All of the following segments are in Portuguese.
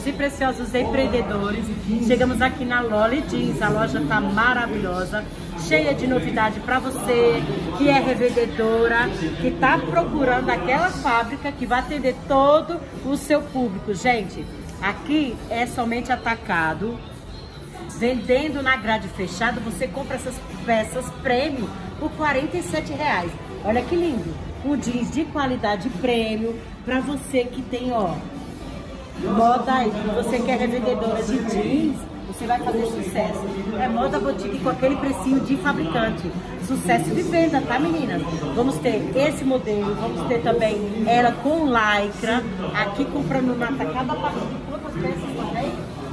e preciosos empreendedores. Chegamos aqui na Loli Jeans, a loja tá maravilhosa, cheia de novidade para você que é revendedora, que tá procurando aquela fábrica que vai atender todo o seu público. Gente, aqui é somente atacado. Vendendo na grade fechada, você compra essas peças prêmio por R$47. Olha que lindo! Um jeans de qualidade prêmio para você que tem, ó, moda aí. Você que é revendedora de jeans, você vai fazer sucesso. É moda boutique com aquele precinho de fabricante. Sucesso de venda, tá, meninas? Vamos ter esse modelo, vamos ter também ela com lycra. Aqui comprando na atacada a partir de quantas peças também?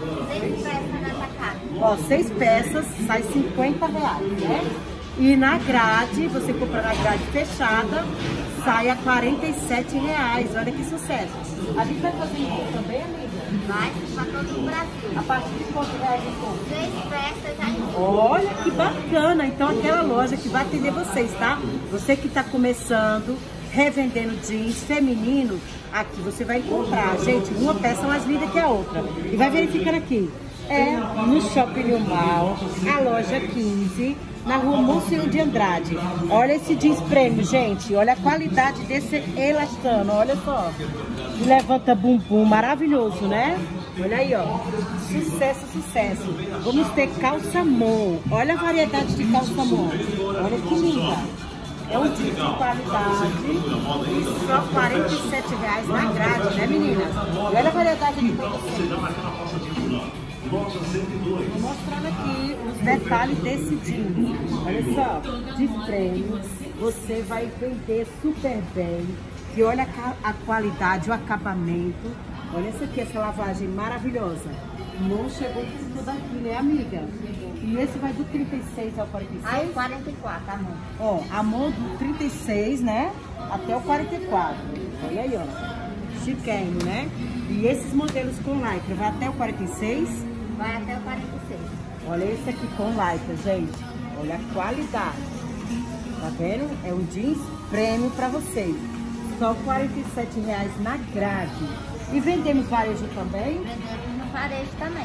6 peças na atacada. Ó, 6 peças, sai R$50, né? E na grade, você compra na grade fechada, sai a R$47. Olha que sucesso. A gente vai fazer isso também, amiga? Vai para todo o Brasil. A partir de quanto reais em compra? 6 peças aí. Olha que bacana. Então aquela loja que vai atender vocês, tá? Você que tá começando, revendendo jeans feminino, aqui você vai encontrar, gente, uma peça mais linda que a outra. E vai verificando aqui. É no Shopping New Mall, a loja 15, na rua Múcio de Andrade. Olha esse jeans prêmio, gente. Olha a qualidade desse elastano, olha só. Levanta bumbum, maravilhoso, né? Olha aí, ó. Sucesso, sucesso. Vamos ter calça mão. Olha a variedade de calça mão. Olha que linda. É um jeans de qualidade e só R$47 na grade, né, meninas? Olha a variedade de produtos. Vou mostrando aqui os detalhes desse jeans. Olha só, de prêmio, você vai vender super bem. E olha a qualidade, o acabamento. Olha essa aqui, essa lavagem maravilhosa. Não chegou tudo daqui, né, amiga? E esse vai do 36 ao 46? Aí 44, a mão. Ó, a mão do 36, né? Até o 44. Olha aí, ó. Chiquérrimo, né? E esses modelos com lycra, vai até o 46? Vai até o 46. Olha esse aqui com lycra, gente. Olha a qualidade. Tá vendo? É um jeans prêmio pra vocês. Só R$47 na grade. E vendemos varejo também? Vendemos no varejo também.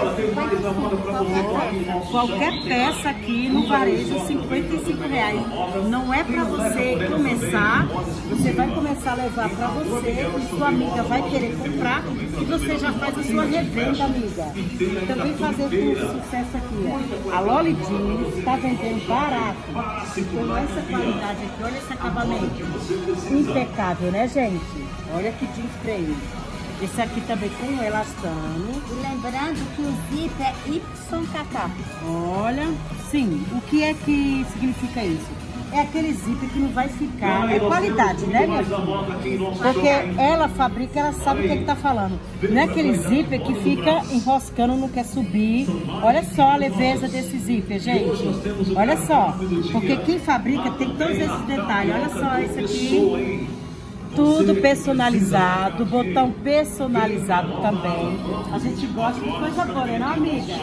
Qualquer peça aqui no varejo, R$55. Não é pra você começar. Você vai começar a levar pra você e sua amiga vai querer comprar e você já faz a sua revenda, amiga. Também fazer com sucesso aqui, ó. A Loli Jeans está vendendo barato. Com essa qualidade aqui, olha esse acabamento. Impecável, né, gente? Olha que jeans prêmio. Esse aqui também com elastano. E lembrando que o zip é YKK. Olha, sim. O que é que significa isso? É aquele zíper que não vai ficar. É qualidade, né, minha filha? Porque ela fabrica, ela sabe o que tá falando. Não é aquele zíper que fica enroscando, não quer subir. Olha só a leveza desse zíper, gente. Olha só. Porque quem fabrica tem todos esses detalhes. Olha só esse aqui. Tudo personalizado, botão personalizado também. A gente gosta de coisa boa, né, amiga?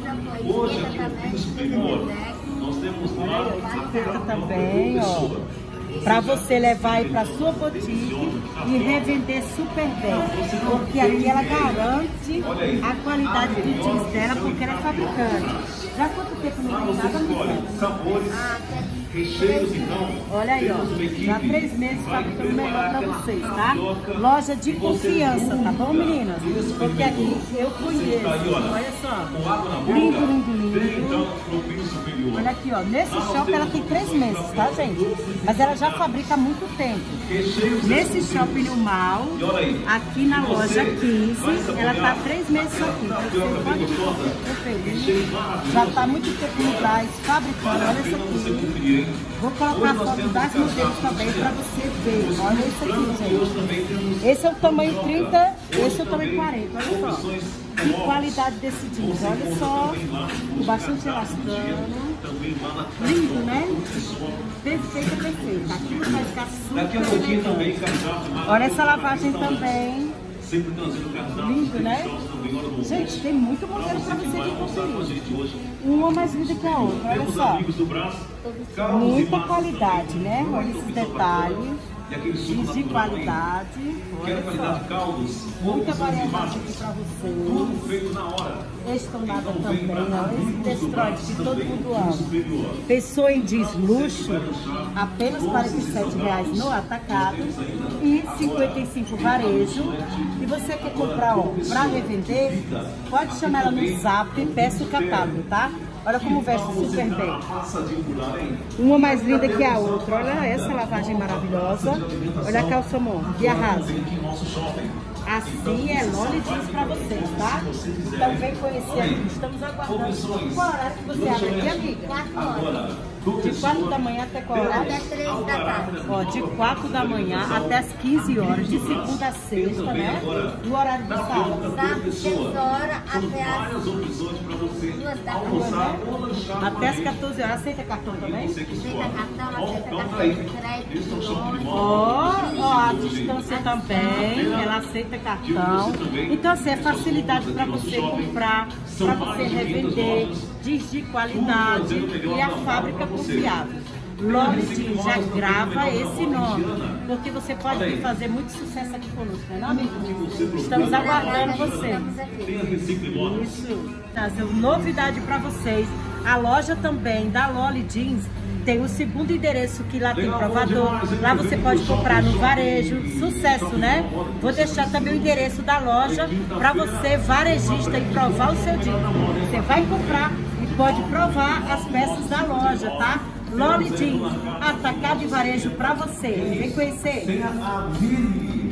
Etiqueta também, ó. Pra você levar aí pra sua boutique e revender super bem. Porque aqui ela garante a qualidade do jeans dela, porque ela é fabricante. Já há quanto tempo não tem nada, amiga? Olha aí, ó. Já há 3 meses fabricando melhor pra vocês, tá? Loja de confiança, tá bom, meninas? Porque aqui eu conheço. Olha só. Lindo, lindo, lindo. Olha aqui, ó. Nesse shopping ela tem 3 meses, tá, gente? Mas ela já fabrica há muito tempo. Nesse shopping New Mall, aqui na loja 15, ela tá há 3 meses aqui. Você pode conferir. Já tá há muito tempo no gás fabricando. Olha isso aqui. Vou colocar a foto das modelos também para você ver. Olha isso aqui, gente. Esse é o tamanho 30, esse é o tamanho 40. Olha só. Que qualidade desse jeans. Olha só. Com bastante elastano. Lindo, né? Perfeita, perfeita. Aqui vai ficar super elegante. Olha essa lavagem também. Lindo, né? Gente, tem muito modelo para você conferir. Uma mais linda que a outra, olha só. Muita qualidade, né? Olha esses detalhes. jeans de qualidade. Olha só. Muita variedade aqui pra vocês. Estonada também, ó. Esse Destroy que todo mundo ama. Pensou em jeans luxo? Apenas R$ 47,00 no atacado e R$ 55,00 varejo. E você quer comprar, ó, pra revender? Pode chamar ela no zap e peça o catálogo, tá? Olha como veste super bem. Uma mais linda que a outra. Olha essa lavagem maravilhosa. Olha a calça de arraso. Assim é Loli Jeans pra vocês, tá? Então vem conhecer aqui. Estamos aguardando. Qual horário que você abre aqui, amiga? 4 horas. De 4 da manhã até qual horário? Até 3 da tarde. Ó, de 4 da manhã até as 15 horas, de segunda a sexta, né? No horário de sábado. Sábado, 6 horas até as 2 da tarde. Até as 14 horas. Aceita cartão também? Aceita cartão, aceita cartão de crédito. Ó, a distância também, ela aceita cartão. Então, assim, é facilidade para você comprar, para você revender, jeans de qualidade e a fábrica confiável. Loli Jeans, já grava esse nome, porque você pode vir fazer muito sucesso aqui conosco, não é, amigo? Estamos aguardando você. Isso, essa novidade para vocês. A loja também da Loli Jeans tem o segundo endereço, que lá tem provador. Lá você pode comprar no varejo. Sucesso, né? Vou deixar também o endereço da loja para você, varejista, e provar o seu jeans. Você vai comprar e pode provar as peças da loja, tá? Loli Jeans, atacado e varejo para você. Vem conhecer.